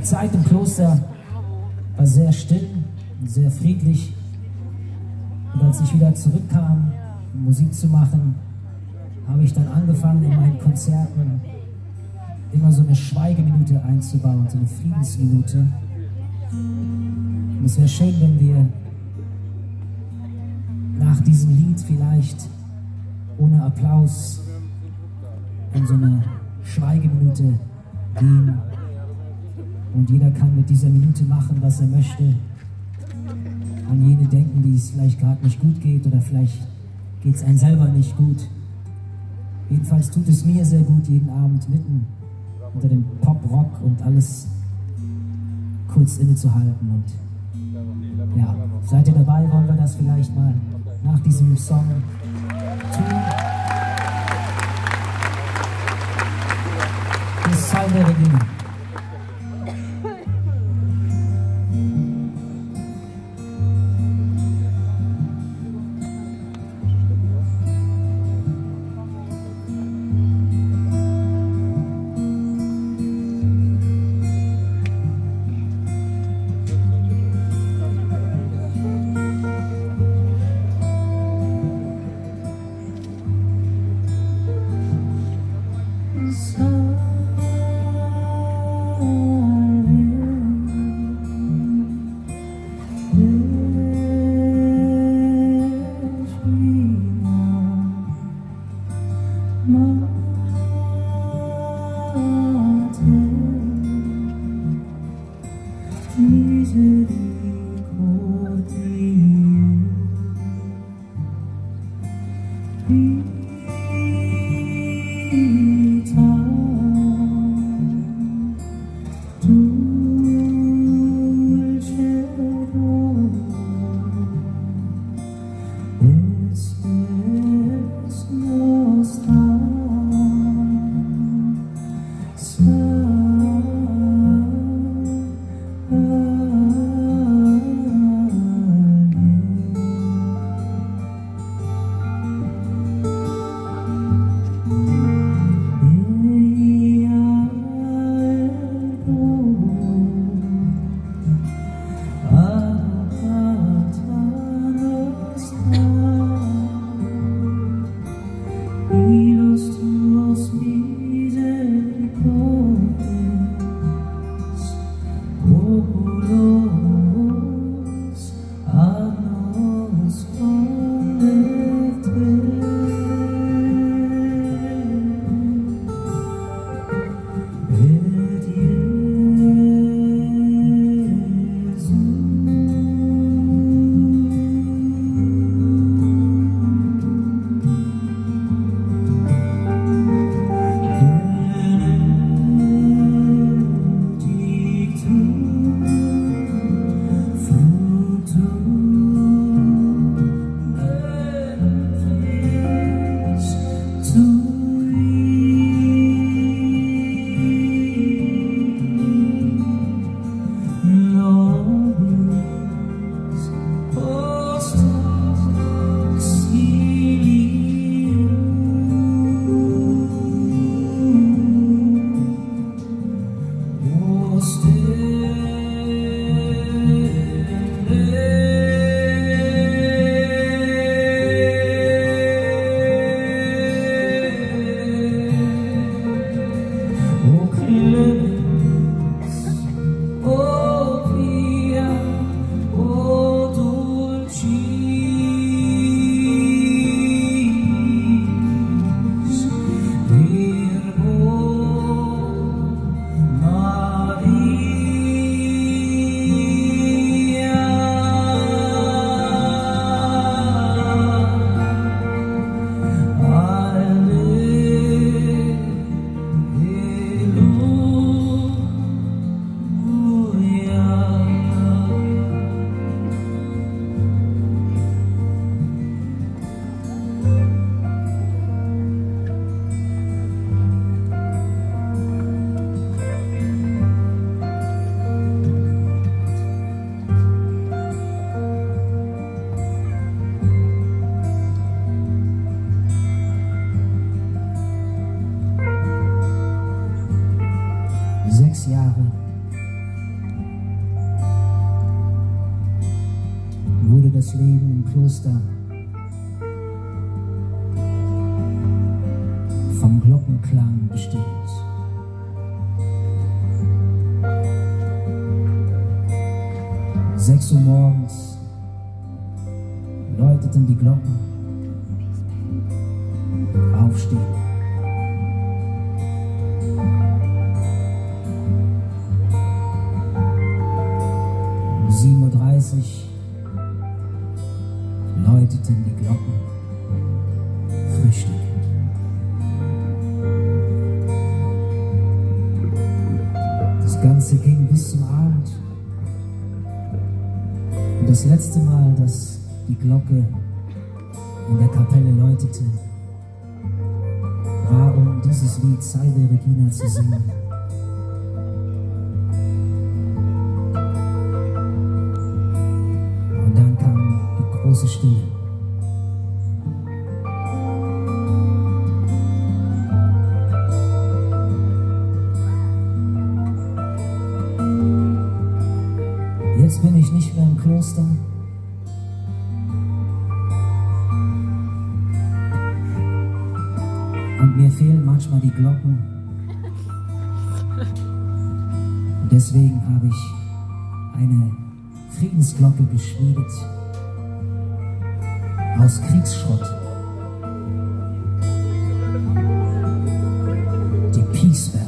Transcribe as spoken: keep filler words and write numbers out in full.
Die Zeit im Kloster war sehr still und sehr friedlich. Und als ich wieder zurückkam, um Musik zu machen, habe ich dann angefangen, in meinen Konzerten immer so eine Schweigeminute einzubauen, so eine Friedensminute. Und es wäre schön, wenn wir nach diesem Lied vielleicht ohne Applaus in so eine Schweigeminute gehen. Und jeder kann mit dieser Minute machen, was er möchte. An jene denken, die es vielleicht gerade nicht gut geht oder vielleicht geht es einem selber nicht gut. Jedenfalls tut es mir sehr gut, jeden Abend mitten unter dem Pop-Rock und alles kurz innezuhalten. Und ja, seid ihr dabei? Wollen wir das vielleicht mal nach diesem Song tun? Das Psalm der Regina. das Leben im Kloster vom Glockenklang bestimmt. Sechs Uhr morgens läuteten die Glocken. Aufstehen. Um sieben Uhr dreißig läuteten die Glocken. Frühstück. Das Ganze ging bis zum Abend. Und das letzte Mal, dass die Glocke in der Kapelle läutete, war, um dieses Lied Salve Regina zu singen. Und dann kam die große Stille. Jetzt bin ich nicht mehr im Kloster. Und mir fehlen manchmal die Glocken. Und deswegen habe ich eine Friedensglocke geschmiedet aus Kriegsschrott. Die Peace Bell.